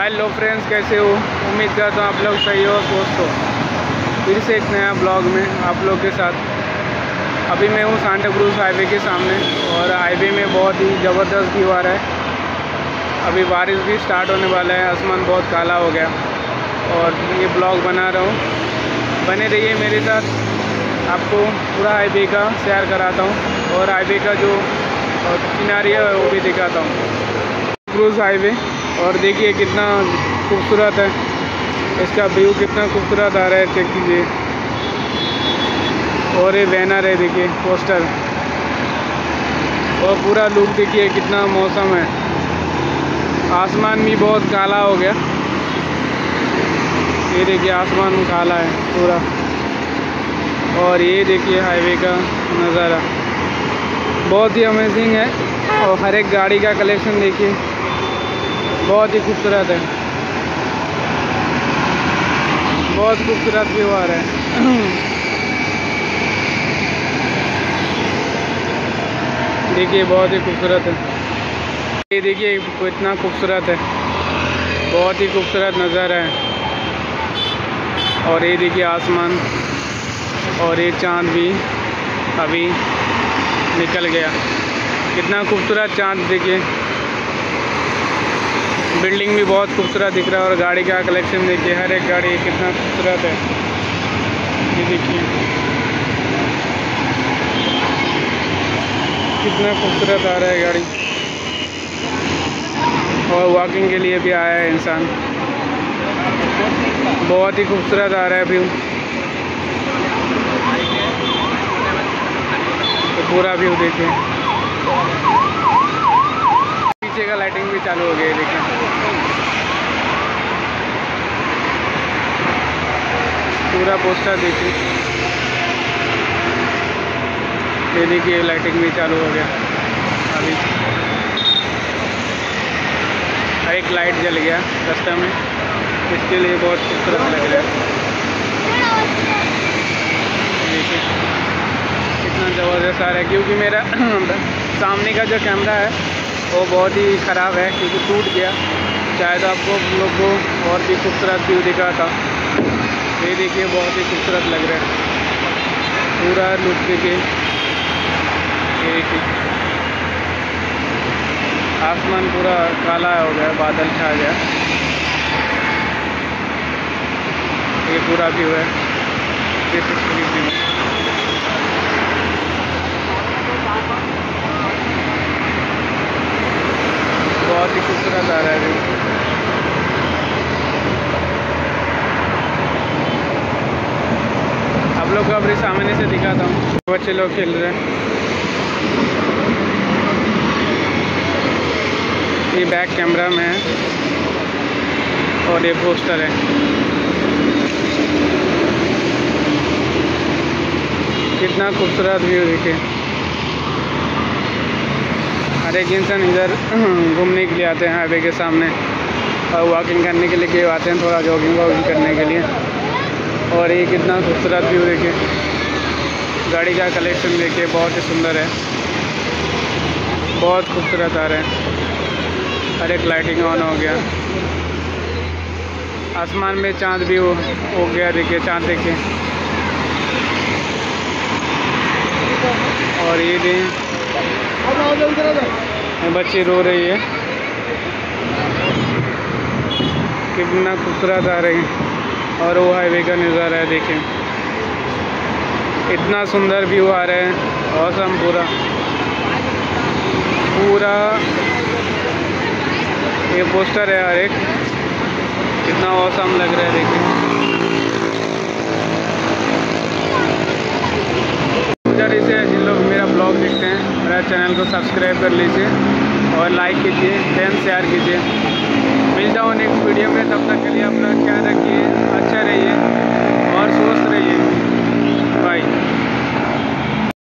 Hello friends, कैसे हो? उम्मीद करता हूँ आप लोग सही हो, स्वस्थ हो। फिर से एक नया ब्लॉग में आप लोग के साथ। अभी मैं हूँ सांता क्रूज हाईवे के सामने और हाईवे में बहुत ही ज़बरदस्त व्यू आ रहा है। अभी बारिश भी स्टार्ट होने वाला है, आसमान बहुत काला हो गया और ये ब्लॉग बना रहा हूँ। बने रहिए मेरे साथ, आपको पूरा हाईवे का सैर कराता हूँ और हाईवे का जो किनारे है वो भी दिखाता हूँ। क्रूज हाईवे, और देखिए कितना खूबसूरत है, इसका व्यू कितना खूबसूरत आ रहा है, चेक कीजिए। और ये बैनर है, देखिए पोस्टर, और पूरा लुक देखिए कितना मौसम है। आसमान भी बहुत काला हो गया, ये देखिए आसमान काला है पूरा। और ये देखिए हाईवे का नज़ारा बहुत ही अमेजिंग है। और हर एक गाड़ी का कलेक्शन देखिए, बहुत ही खूबसूरत है, बहुत खूबसूरत व्यू आ रहा है। देखिए बहुत ही खूबसूरत है, ये देखिए कितना खूबसूरत है, बहुत ही खूबसूरत नज़ारा है। और ये देखिए आसमान, और ये चाँद भी अभी निकल गया, कितना खूबसूरत चाँद देखिए। बिल्डिंग भी बहुत खूबसूरत दिख रहा है और गाड़ी का कलेक्शन देखिए, हर एक गाड़ी कितना खूबसूरत है, ये देखिए कितना खूबसूरत आ रहा है गाड़ी। और वॉकिंग के लिए भी आया है इंसान, बहुत ही खूबसूरत आ रहा है व्यू। तो पूरा व्यू देखिए, पीछे का लाइटिंग भी चालू हो गई है, देखिए पूरा पोस्टर देखिए, ये देखिए लाइटिंग भी चालू हो गया अभी। एक लाइट जल गया रास्ते में, इसके लिए बहुत खूबसूरत लग रहा है। देखिए कितना ज़बरदस्त आ रहा है, क्योंकि मेरा सामने का जो कैमरा है वो बहुत ही ख़राब है, क्योंकि टूट गया। शायद आपको लोग को और भी खूबसूरत व्यू दिखा था। ये देखिए बहुत ही खूबसूरत लग रहा है, पूरा लुक देखिए। ये देखिए आसमान पूरा काला हो गया, बादल छा गया, ये पूरा व्यू है। बहुत ही खूबसूरत आ रहा है व्यू। आप लोग को अपने सामने से दिखाता हूँ, बच्चे लोग खेल रहे हैं। ये बैक कैमरा में है और ये पोस्टर है, कितना खूबसूरत व्यू देखिए। हर एक इंसान इधर घूमने के लिए आते हैं हाईवे के सामने, और वॉकिंग करने के लिए आते हैं, थोड़ा जॉगिंग वॉगिंग करने के लिए। और ये कितना खूबसूरत व्यू देखिए, गाड़ी का कलेक्शन देखिए, बहुत ही सुंदर है, बहुत खूबसूरत आ रहा है। हर एक लाइटिंग ऑन हो गया, आसमान में चांद भी हो गया, देखिए चांद देखिए। और ये बच्ची रो रही है, कितना खूबसूरत आ रही है। और वो हाईवे का नज़ारा है, देखिए इतना सुंदर व्यू आ रहा है, औसम पूरा ये पोस्टर है हर एक, कितना औसम लग रहा है देखिए। इसे जिन लोग मेरा ब्लॉग देखते हैं, मेरा चैनल को सब्सक्राइब कर लीजिए और लाइक कीजिए, फ्रेंड्स शेयर कीजिए। मिलता हूँ नेक्स्ट वीडियो में, तब तक के लिए अपना ख्याल रखिए, अच्छा रहिए और स्वस्थ रहिए। बाय।